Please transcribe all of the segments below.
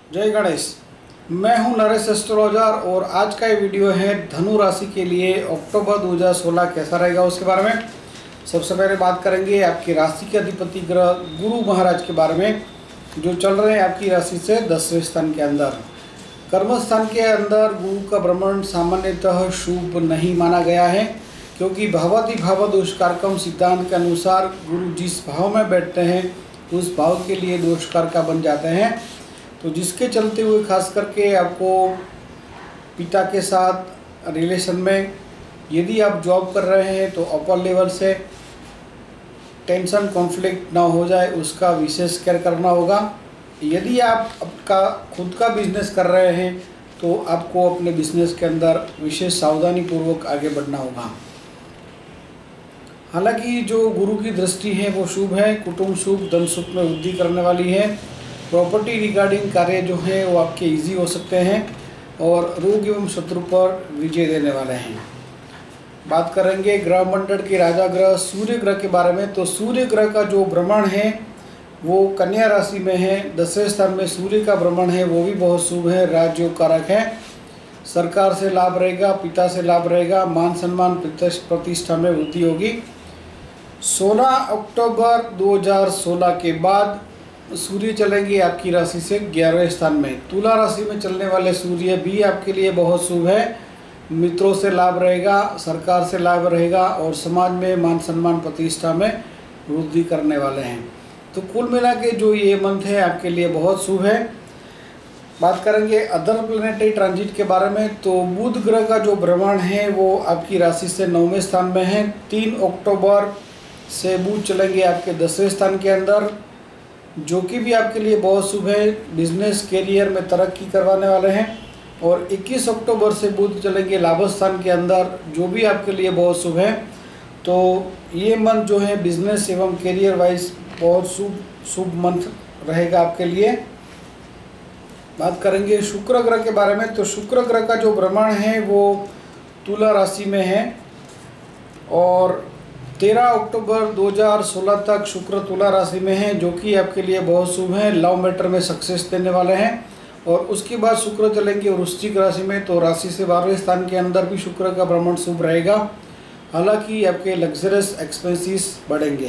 जय गणेश। मैं हूं नरेश एस्ट्रोलॉजर और आज का ये वीडियो है धनु राशि के लिए अक्टूबर 2016 कैसा रहेगा उसके बारे में। सबसे पहले बात करेंगे आपकी राशि के अधिपति ग्रह गुरु महाराज के बारे में, जो चल रहे हैं आपकी राशि से 10वें स्थान के अंदर। कर्म स्थान के अंदर गुरु का भ्रमण सामान्यतः शुभ नहीं माना गया है, क्योंकि भावाधिभाव दोषकारकम सिद्धांत के अनुसार गुरु जिस भाव में बैठते हैं उस भाव के लिए दोषकारक बन जाते हैं। तो जिसके चलते हुए खास करके आपको पिता के साथ रिलेशन में, यदि आप जॉब कर रहे हैं तो अपर लेवल से टेंशन कॉन्फ्लिक्ट ना हो जाए उसका विशेष केयर करना होगा। यदि आप आपका खुद का बिजनेस कर रहे हैं तो आपको अपने बिजनेस के अंदर विशेष सावधानी पूर्वक आगे बढ़ना होगा। हालांकि जो गुरु की दृष्टि है वो शुभ है, कुटुंब सुख धन सुख में वृद्धि करने वाली है। प्रॉपर्टी रिगार्डिंग कार्य जो है वो आपके इजी हो सकते हैं और रोग एवं शत्रु पर विजय देने वाले हैं। बात करेंगे ग्रह मंडल के राजा ग्रह सूर्य ग्रह के बारे में। तो सूर्य ग्रह का जो भ्रमण है वो कन्या राशि में है। 10वें स्थान में सूर्य का भ्रमण है, वो भी बहुत शुभ है, राजयोग कारक है। सरकार से लाभ रहेगा, पिता से लाभ रहेगा, मान सम्मान प्रतिष्ठा में वृद्धि होगी। 16 अक्टूबर 2016 के बाद सूर्य चलेंगे आपकी राशि से 11वें स्थान में। तुला राशि में चलने वाले सूर्य भी आपके लिए बहुत शुभ है। मित्रों से लाभ रहेगा, सरकार से लाभ रहेगा और समाज में मान सम्मान प्रतिष्ठा में वृद्धि करने वाले हैं। तो कुल मिला के जो ये मंथ है आपके लिए बहुत शुभ है। बात करेंगे अदर प्लैनेटरी ट्रांजिट के बारे में। तो बुध ग्रह का जो भ्रमण है वो आपकी राशि से 9वें स्थान में है। 3 अक्टूबर से बुध चलेंगे आपके 10वें स्थान के अंदर, जो कि भी आपके लिए बहुत शुभ है। बिजनेस कैरियर में तरक्की करवाने वाले हैं। और 21 अक्टूबर से बुध चलेंगे लाभ स्थान के अंदर, जो भी आपके लिए बहुत शुभ है। तो ये मंथ जो है बिजनेस एवं कैरियर वाइज बहुत शुभ मंथ रहेगा आपके लिए। बात करेंगे शुक्र ग्रह के बारे में। तो शुक्र ग्रह का जो भ्रमण है वो तुला राशि में है और 13 अक्टूबर 2016 तक शुक्र तुला राशि में है, जो कि आपके लिए बहुत शुभ है। लव मैटर में सक्सेस देने वाले हैं। और उसके बाद शुक्र चलेंगे वृश्चिक राशि में। तो राशि से 12वें स्थान के अंदर भी शुक्र का भ्रमण शुभ रहेगा। हालांकि आपके लग्जरियस एक्सपेंसेस बढ़ेंगे।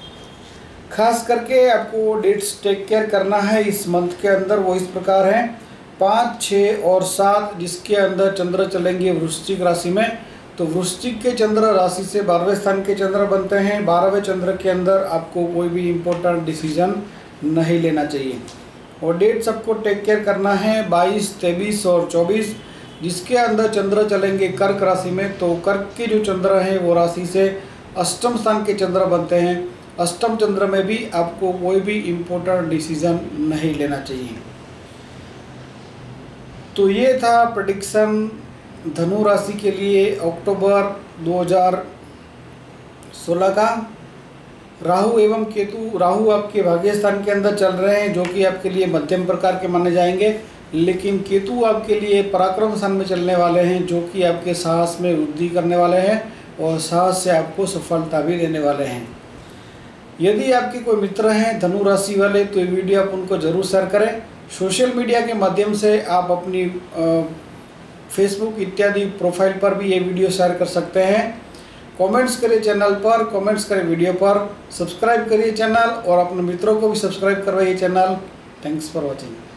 खास करके आपको डेट्स टेक केयर करना है इस मंथ के अंदर, वो इस प्रकार हैं 5, 6 और 7, जिसके अंदर चंद्र चलेंगे वृश्चिक राशि में। तो वृश्चिक के चंद्र राशि से 12वें स्थान के चंद्र बनते हैं। 12वें चंद्र के अंदर आपको कोई भी इम्पोर्टेंट डिसीजन नहीं लेना चाहिए। और डेट सबको टेक केयर करना है 22, 23 और 24, जिसके अंदर चंद्र चलेंगे कर्क राशि में। तो कर्क के जो चंद्र हैं वो राशि से अष्टम स्थान के चंद्र बनते हैं। अष्टम चंद्र में भी आपको कोई भी इम्पोर्टेंट डिसीजन नहीं लेना चाहिए। तो ये था प्रेडिक्शन धनु राशि के लिए अक्टूबर 2016 का। राहु एवं केतु, राहु आपके भाग्य स्थान के अंदर चल रहे हैं, जो कि आपके लिए मध्यम प्रकार के माने जाएंगे। लेकिन केतु आपके लिए पराक्रम स्थान में चलने वाले हैं, जो कि आपके साहस में वृद्धि करने वाले हैं और साहस से आपको सफलता भी देने वाले हैं। यदि आपके कोई मित्र हैं धनु राशि वाले तो ये वीडियो आप उनको जरूर शेयर करें। सोशल मीडिया के माध्यम से आप अपनी फेसबुक इत्यादि प्रोफाइल पर भी ये वीडियो शेयर कर सकते हैं। कमेंट्स करें चैनल पर, कमेंट्स करें वीडियो पर, सब्सक्राइब करिए चैनल और अपने मित्रों को भी सब्सक्राइब करवाइए चैनल। Thanks for watching.